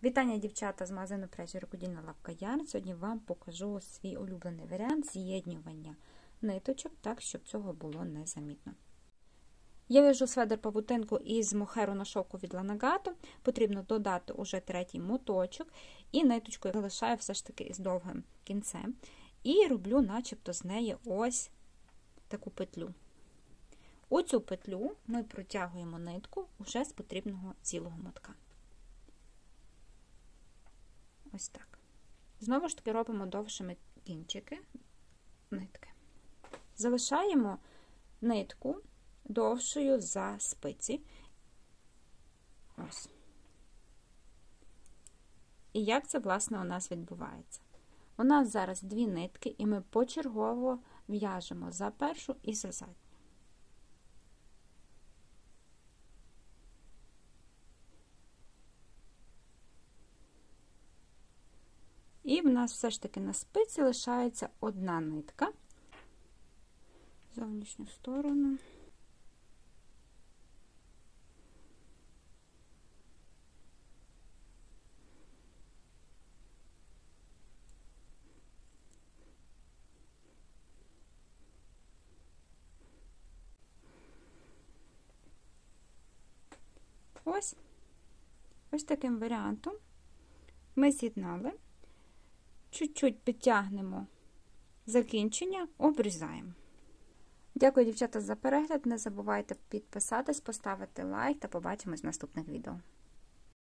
Вітання, дівчата, з магазину пряжі Рукодільна лавка Ярн. Сьогодні вам покажу свій улюблений варіант з'єднювання ниточок, так, щоб цього було незамітно. Я в'яжу сведер павутинку із мохеру на шовку від Lanagato. Потрібно додати уже третій моточок, і ниточку я залишаю все ж таки із довгим кінцем. І роблю начебто з неї ось таку петлю. У цю петлю ми протягуємо нитку вже з потрібного цілого мотка. Ось так. Знову ж таки робимо довшими кінчики нитки. Залишаємо нитку довшою за спиці. Ось. І як це, власне, у нас відбувається? У нас зараз дві нитки, і ми почергово в'яжемо за першу і за задню. І в нас все ж таки на спиці лишається одна нитка в зовнішню сторону. Ось таким варіантом ми з'єднали. Чуть-чуть підтягнемо закінчення, обрізаємо. Дякую, дівчата, за перегляд. Не забувайте підписатись, поставити лайк та побачимось в наступних відео.